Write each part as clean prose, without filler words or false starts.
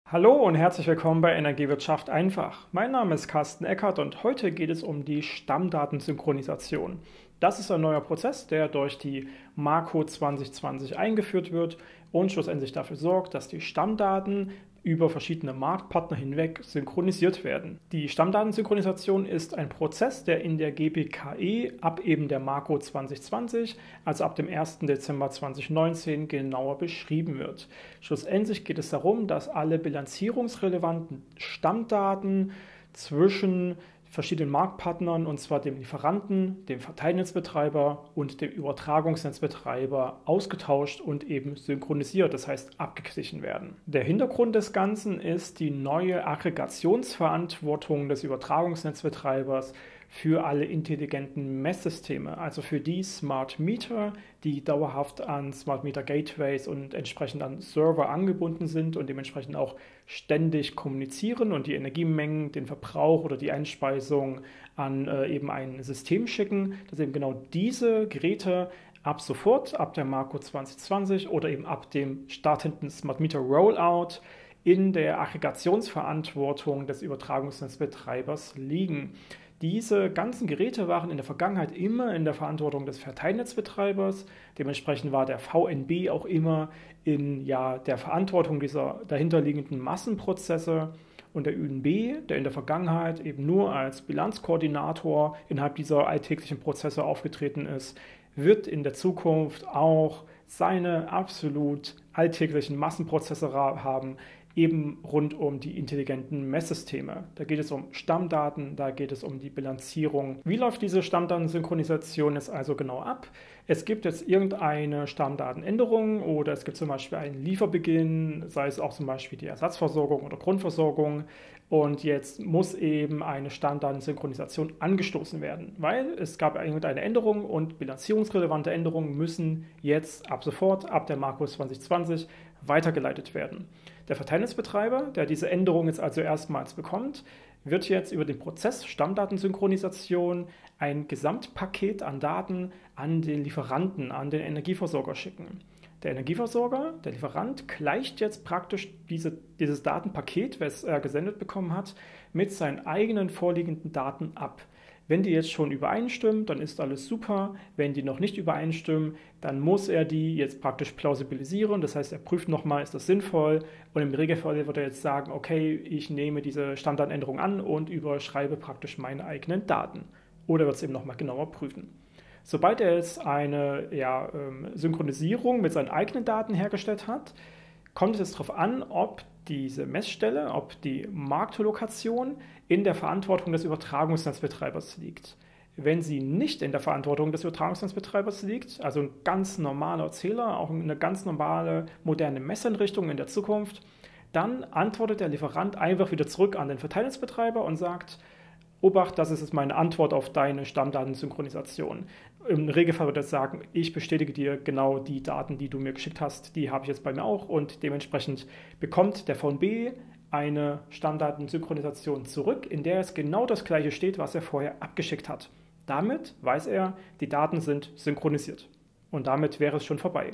Hallo und herzlich willkommen bei Energiewirtschaft einfach. Mein Name ist Carsten Eckert und heute geht es um die Stammdatensynchronisation. Das ist ein neuer Prozess, der durch die Marco 2020 eingeführt wird und schlussendlich dafür sorgt, dass die Stammdaten über verschiedene Marktpartner hinweg synchronisiert werden. Die Stammdatensynchronisation ist ein Prozess, der in der GPKE ab eben der Marco 2020, also ab dem 1. Dezember 2019, genauer beschrieben wird. Schlussendlich geht es darum, dass alle bilanzierungsrelevanten Stammdaten zwischen verschiedenen Marktpartnern, und zwar dem Lieferanten, dem Verteilnetzbetreiber und dem Übertragungsnetzbetreiber ausgetauscht und eben synchronisiert, das heißt abgeglichen werden. Der Hintergrund des Ganzen ist die neue Aggregationsverantwortung des Übertragungsnetzbetreibers für alle intelligenten Messsysteme, also für die Smart Meter, die dauerhaft an Smart Meter Gateways und entsprechend an Server angebunden sind und dementsprechend auch ständig kommunizieren und die Energiemengen, den Verbrauch oder die Einspeisung an eben ein System schicken, dass eben genau diese Geräte ab sofort, ab der Marco 2020 oder eben ab dem startenden Smart Meter Rollout in der Aggregationsverantwortung des Übertragungsnetzbetreibers liegen. Diese ganzen Geräte waren in der Vergangenheit immer in der Verantwortung des Verteilnetzbetreibers. Dementsprechend war der VNB auch immer in der Verantwortung dieser dahinterliegenden Massenprozesse. Und der ÜNB, der in der Vergangenheit eben nur als Bilanzkoordinator innerhalb dieser alltäglichen Prozesse aufgetreten ist, wird in der Zukunft auch seine absolut alltäglichen Massenprozesse haben, eben rund um die intelligenten Messsysteme. Da geht es um Stammdaten, da geht es um die Bilanzierung. Wie läuft diese Stammdatensynchronisation jetzt also genau ab? Es gibt jetzt irgendeine Stammdatenänderung oder es gibt zum Beispiel einen Lieferbeginn, sei es auch zum Beispiel die Ersatzversorgung oder Grundversorgung. Und jetzt muss eben eine Stammdatensynchronisation angestoßen werden, weil es gab irgendeine Änderung und bilanzierungsrelevante Änderungen müssen jetzt ab sofort, ab der Marco 2020, weitergeleitet werden. Der Verteilnetzbetreiber, der diese Änderung jetzt also erstmals bekommt, wird jetzt über den Prozess Stammdatensynchronisation ein Gesamtpaket an Daten an den Lieferanten, an den Energieversorger schicken. Der Energieversorger, der Lieferant, gleicht jetzt praktisch dieses Datenpaket, was er gesendet bekommen hat, mit seinen eigenen vorliegenden Daten ab. Wenn die jetzt schon übereinstimmen, dann ist alles super. Wenn die noch nicht übereinstimmen, dann muss er die jetzt praktisch plausibilisieren. Das heißt, er prüft nochmal, ist das sinnvoll? Und im Regelfall wird er jetzt sagen, okay, ich nehme diese Standardänderung an und überschreibe praktisch meine eigenen Daten. Oder wird es eben nochmal genauer prüfen. Sobald er jetzt eine Synchronisierung mit seinen eigenen Daten hergestellt hat, kommt es darauf an, ob diese Messstelle, ob die Marktlokation in der Verantwortung des Übertragungsnetzbetreibers liegt. Wenn sie nicht in der Verantwortung des Übertragungsnetzbetreibers liegt, also ein ganz normaler Zähler, auch eine ganz normale moderne Messeinrichtung in der Zukunft, dann antwortet der Lieferant einfach wieder zurück an den Verteilnetzbetreiber und sagt, Obacht, das ist jetzt meine Antwort auf deine Stammdatensynchronisation. Im Regelfall wird er sagen, ich bestätige dir genau die Daten, die du mir geschickt hast, die habe ich jetzt bei mir auch und dementsprechend bekommt der VNB eine Stammdatensynchronisation zurück, in der es genau das gleiche steht, was er vorher abgeschickt hat. Damit weiß er, die Daten sind synchronisiert und damit wäre es schon vorbei.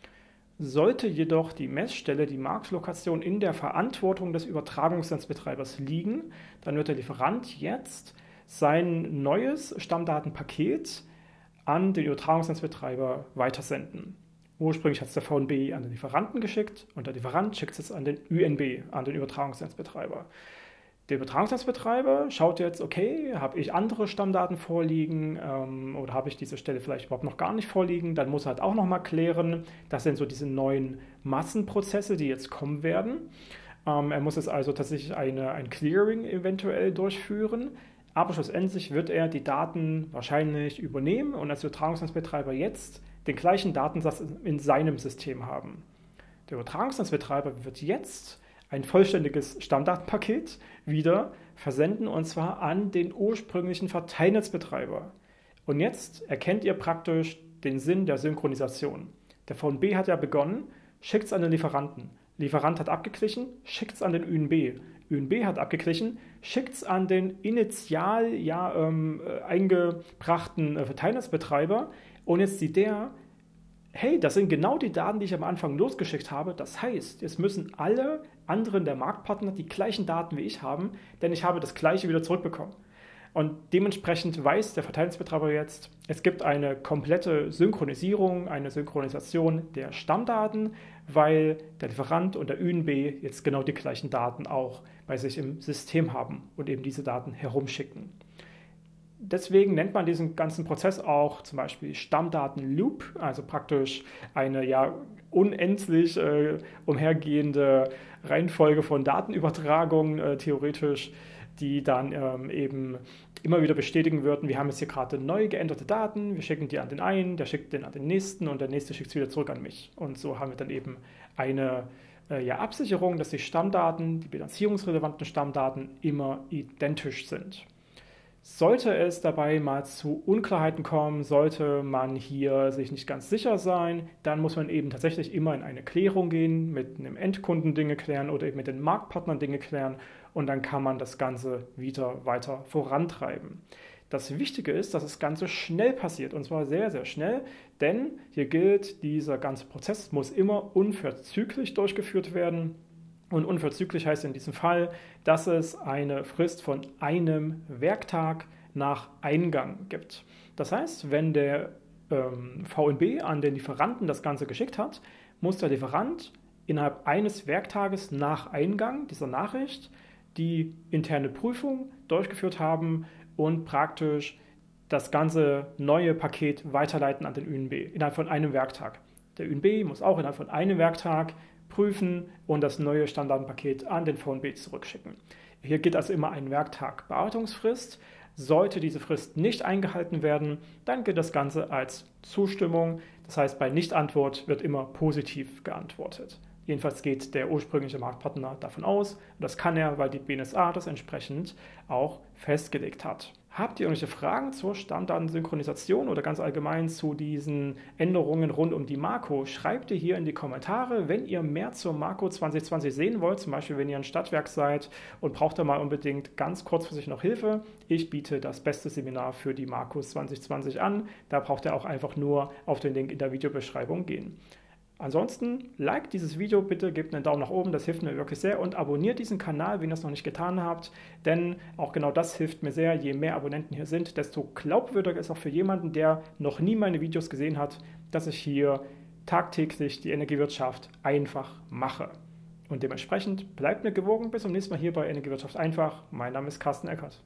Sollte jedoch die Messstelle, die Marktlokation in der Verantwortung des Übertragungsnetzbetreibers liegen, dann wird der Lieferant jetzt sein neues Stammdatenpaket an den Übertragungsnetzbetreiber weitersenden. Ursprünglich hat es der VNB an den Lieferanten geschickt und der Lieferant schickt es jetzt an den ÜNB, an den Übertragungsnetzbetreiber. Der Übertragungsnetzbetreiber schaut jetzt, okay, habe ich andere Stammdaten vorliegen oder habe ich diese Stelle vielleicht überhaupt noch gar nicht vorliegen, dann muss er halt auch nochmal klären. Das sind so diese neuen Massenprozesse, die jetzt kommen werden. Er muss jetzt also tatsächlich ein Clearing eventuell durchführen, aber schlussendlich wird er die Daten wahrscheinlich übernehmen und als Übertragungsnetzbetreiber jetzt den gleichen Datensatz in seinem System haben. Der Übertragungsnetzbetreiber wird jetzt ein vollständiges Stammdatenpaket wieder versenden und zwar an den ursprünglichen Verteilnetzbetreiber. Und jetzt erkennt ihr praktisch den Sinn der Synchronisation. Der VNB hat ja begonnen, schickt es an den Lieferanten. Lieferant hat abgeglichen, schickt es an den ÜNB. ÜNB hat abgeglichen, schickt es an den initial eingebrachten Verteilnetzbetreiber und jetzt sieht der, hey, das sind genau die Daten, die ich am Anfang losgeschickt habe. Das heißt, jetzt müssen alle anderen der Marktpartner die gleichen Daten wie ich haben, denn ich habe das gleiche wieder zurückbekommen. Und dementsprechend weiß der Verteilnetzbetreiber jetzt, es gibt eine komplette Synchronisierung, eine Synchronisation der Stammdaten, weil der Lieferant und der ÜNB jetzt genau die gleichen Daten auch bei sich im System haben und eben diese Daten herumschicken. Deswegen nennt man diesen ganzen Prozess auch zum Beispiel Stammdatenloop, also praktisch eine unendlich umhergehende Reihenfolge von Datenübertragungen theoretisch, die dann eben immer wieder bestätigen würden, wir haben jetzt hier gerade neu geänderte Daten, wir schicken die an den einen, der schickt den an den nächsten und der nächste schickt es wieder zurück an mich. Und so haben wir dann eben eine Absicherung, dass die Stammdaten, die bilanzierungsrelevanten Stammdaten immer identisch sind. Sollte es dabei mal zu Unklarheiten kommen, sollte man hier sich nicht ganz sicher sein, dann muss man eben tatsächlich immer in eine Klärung gehen, mit einem Endkunden Dinge klären oder eben mit den Marktpartnern Dinge klären und dann kann man das Ganze wieder weiter vorantreiben. Das Wichtige ist, dass das Ganze schnell passiert und zwar sehr, sehr schnell, denn hier gilt, dieser ganze Prozess muss immer unverzüglich durchgeführt werden. Und unverzüglich heißt in diesem Fall, dass es eine Frist von einem Werktag nach Eingang gibt. Das heißt, wenn der VNB an den Lieferanten das Ganze geschickt hat, muss der Lieferant innerhalb eines Werktages nach Eingang dieser Nachricht die interne Prüfung durchgeführt haben und praktisch das ganze neue Paket weiterleiten an den ÜNB innerhalb von einem Werktag. Der ÜNB muss auch innerhalb von einem Werktag prüfen und das neue Standardpaket an den VNB zurückschicken. Hier gilt also immer ein Werktag Bearbeitungsfrist. Sollte diese Frist nicht eingehalten werden, dann gilt das Ganze als Zustimmung. Das heißt, bei Nichtantwort wird immer positiv geantwortet. Jedenfalls geht der ursprüngliche Marktpartner davon aus. Und das kann er, weil die BNetzA das entsprechend auch festgelegt hat. Habt ihr irgendwelche Fragen zur Stammdatensynchronisation oder ganz allgemein zu diesen Änderungen rund um die Marco? Schreibt ihr hier in die Kommentare. Wenn ihr mehr zur Marco 2020 sehen wollt, zum Beispiel wenn ihr ein Stadtwerk seid und braucht da mal unbedingt ganz kurzfristig noch Hilfe, ich biete das beste Seminar für die Marco 2020 an. Da braucht ihr auch einfach nur auf den Link in der Videobeschreibung gehen. Ansonsten, liked dieses Video bitte, gebt einen Daumen nach oben, das hilft mir wirklich sehr und abonniert diesen Kanal, wenn ihr es noch nicht getan habt, denn auch genau das hilft mir sehr. Je mehr Abonnenten hier sind, desto glaubwürdiger ist auch für jemanden, der noch nie meine Videos gesehen hat, dass ich hier tagtäglich die Energiewirtschaft einfach mache. Und dementsprechend bleibt mir gewogen, bis zum nächsten Mal hier bei Energiewirtschaft einfach. Mein Name ist Carsten Eckert.